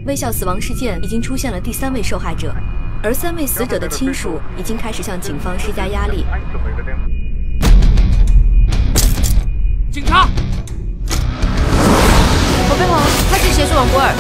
微笑死亡事件已经出现了第3位受害者，而3位死者的亲属已经开始向警方施加压力。 警察！ 我飞鸿，快去协助王博尔。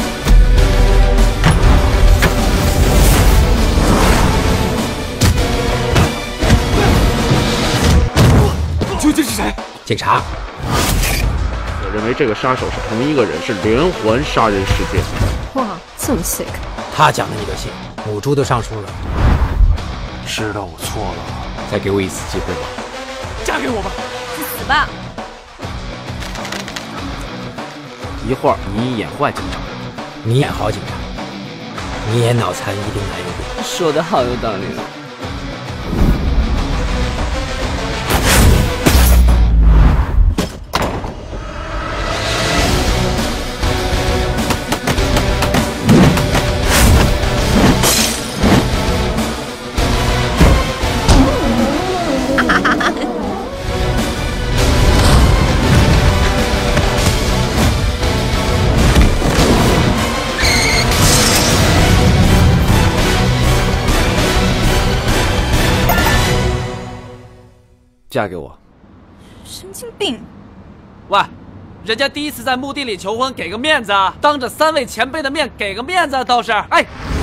究竟是谁？ 警察。 我认为这个杀手是同一个人，是连环杀人事件。 哇，这么 sick！ 他讲的你都信？母猪都上树了。 知道我错了， 再给我一次机会吧。 嫁给我吧！ 去死吧！ 一会儿你演坏警察， 你演好警察，你演脑残一定难有病。 说的好有道理啊！ 嫁给我！ 神经病！ 喂，人家第一次在墓地里求婚，给个面子啊！当着3位前辈的面给个面子倒是，哎。